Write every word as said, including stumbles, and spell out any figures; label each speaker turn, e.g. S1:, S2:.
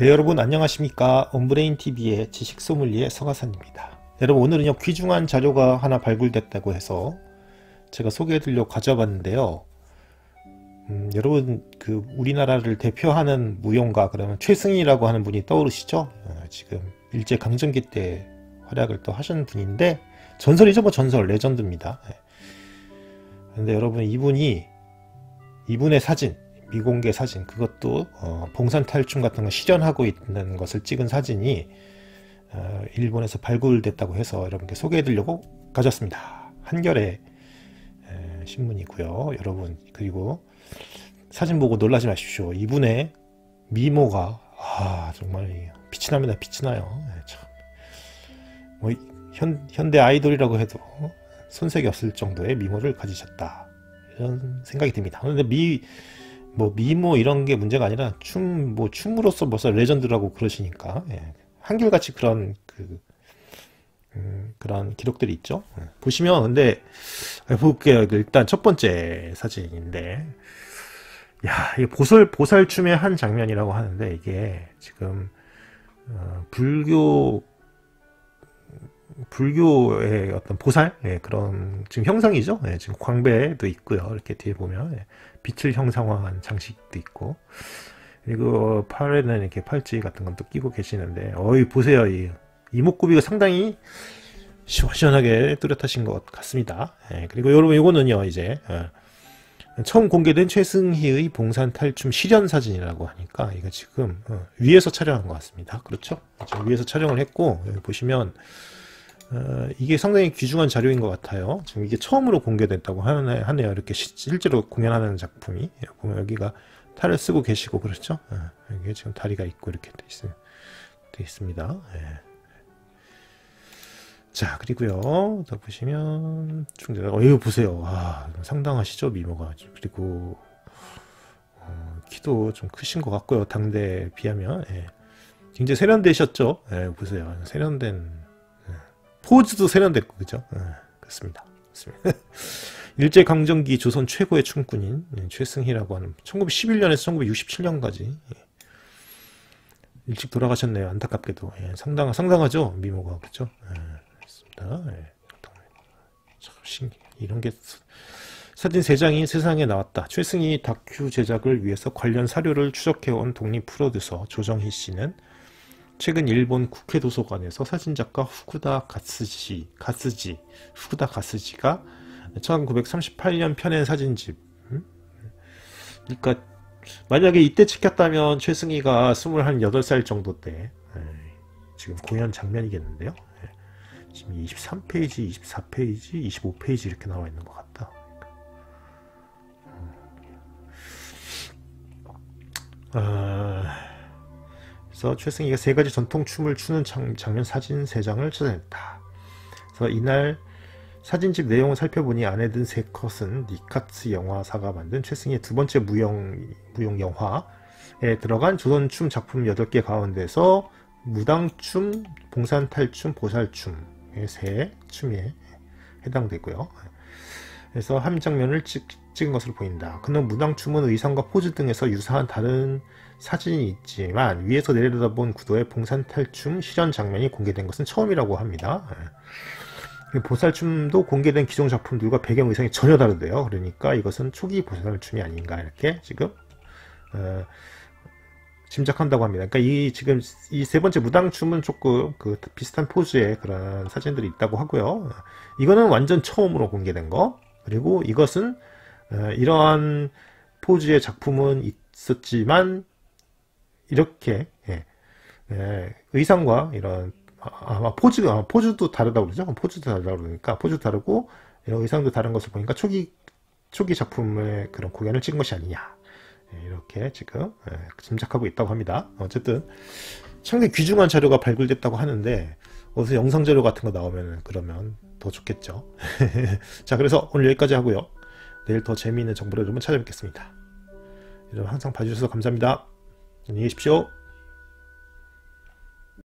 S1: 네, 여러분 안녕하십니까. 온브레인티비의 지식소믈리에 서가산입니다. 여러분, 오늘은요 귀중한 자료가 하나 발굴됐다고 해서 제가 소개해드리려고 가져와 봤는데요. 음, 여러분, 그 우리나라를 대표하는 무용가 그러면 최승희라고 하는 분이 떠오르시죠? 어, 지금 일제강점기 때 활약을 또 하신 분인데, 전설이죠. 뭐 전설, 레전드입니다. 네. 근데 여러분, 이분이 이분의 사진, 미공개 사진, 그것도 어, 봉산탈춤 같은 거 실현하고 있는 것을 찍은 사진이 어, 일본에서 발굴됐다고 해서 여러분께 소개해드리려고 가져왔습니다. 한겨레 에, 신문이고요. 여러분, 그리고 사진 보고 놀라지 마십시오. 이분의 미모가 아 정말 빛이 납니다. 빛이 나요. 네, 참. 뭐, 현, 현대 아이돌이라고 해도 손색이 없을 정도의 미모를 가지셨다, 이런 생각이 듭니다. 그런데 미 뭐 미모 이런 게 문제가 아니라 춤, 뭐 춤으로서 벌써 레전드라고 그러시니까, 예. 한결같이 그런 그 음, 그런 기록들이 있죠. 예. 보시면, 근데 볼게요. 일단 첫 번째 사진인데, 야, 이게 보살 보살춤의 한 장면이라고 하는데, 이게 지금 어, 불교 불교의 어떤 보살, 예, 그런 지금 형상이죠. 예, 지금 광배도 있고요. 이렇게 뒤에 보면 예, 빛을 형상화한 장식도 있고, 그리고 팔에는 이렇게 팔찌 같은 것도 끼고 계시는데, 어이 보세요. 이 이목구비가 상당히 시원시원하게 뚜렷하신 것 같습니다. 예, 그리고 여러분, 이거는요 이제 예, 처음 공개된 최승희의 봉산탈춤 실현 사진이라고 하니까, 이거 지금 어, 위에서 촬영한 것 같습니다. 그렇죠? 지금 위에서 촬영을 했고, 여기 보시면 어, 이게 상당히 귀중한 자료인 것 같아요. 지금 이게 처음으로 공개됐다고 하네, 하네요. 이렇게 시, 실제로 공연하는 작품이. 보면 여기가 탈을 쓰고 계시고, 그렇죠? 어, 여기 지금 다리가 있고 이렇게 돼, 있, 돼 있습니다. 예. 자, 그리고요, 더 보시면, 어, 이거 보세요. 아, 상당하시죠, 미모가. 그리고, 어, 키도 좀 크신 것 같고요. 당대에 비하면. 예. 굉장히 세련되셨죠? 예, 보세요. 세련된, 포즈도 세련됐고, 그죠? 네, 그렇습니다. 그렇습니다. 일제강점기 조선 최고의 춤꾼인 최승희라고 하는, 천구백십일 년에서 천구백육십칠 년까지 일찍 돌아가셨네요. 안타깝게도. 예, 상당, 상당하죠? 미모가. 그렇죠? 예, 그렇습니다. 예, 참 신기해. 이런 게 사진 세 장이 세상에 나왔다. 최승희 다큐 제작을 위해서 관련 사료를 추적해온 독립 프로듀서 조정희 씨는 최근 일본 국회 도서관에서 사진작가 후쿠다 가스지, 가스지, 후쿠다 가스지가 천구백삼십팔 년 펴낸 사진집. 음? 그러니까 만약에 이때 찍혔다면 최승희가 스물여덟 살 정도 때, 에이, 지금 공연 장면이겠는데요. 에이, 지금 이십삼 페이지, 이십사 페이지, 이십오 페이지 이렇게 나와 있는 것 같다. 어... 그래서 최승희가 세 가지 전통 춤을 추는 장면 사진 세 장을 찾아냈다. 그래서 이날 사진집 내용을 살펴보니 안에 든 세 컷은 니카츠 영화사가 만든 최승희의 두 번째 무용, 무용 영화에 들어간 조선춤 작품 여덟 개 가운데서 무당춤, 봉산탈춤, 보살춤의 세 춤에 해당되고요. 그래서 한 장면을 찍, 찍은 것으로 보인다. 그는 무당춤은 의상과 포즈 등에서 유사한 다른 사진이 있지만 위에서 내려다본 구도의 봉산탈춤 실현 장면이 공개된 것은 처음이라고 합니다. 보살춤도 공개된 기존 작품들과 배경 의상이 전혀 다르대요. 그러니까 이것은 초기 보살춤이 아닌가, 이렇게 지금 어, 짐작한다고 합니다. 그러니까 이 지금 이 세 번째 무당춤은 조금 그 비슷한 포즈의 그런 사진들이 있다고 하고요. 이거는 완전 처음으로 공개된 거. 그리고 이것은 어, 이러한 포즈의 작품은 있었지만 이렇게 예, 예, 의상과 이런 아마 포즈 아, 포즈도 다르다고 그러죠. 포즈도 다르다고 그러니까 포즈도 다르고 의상도 다른 것을 보니까 초기 초기 작품의 그런 공연을 찍은 것이 아니냐, 예, 이렇게 지금 예, 짐작하고 있다고 합니다. 어쨌든 상당히 귀중한 자료가 발굴됐다고 하는데, 어디서 영상 자료 같은 거 나오면 그러면 더 좋겠죠. 자, 그래서 오늘 여기까지 하고요. 내일 더 재미있는 정보를 여러분 찾아뵙겠습니다. 여러분 항상 봐주셔서 감사합니다. 안녕히 계십시오.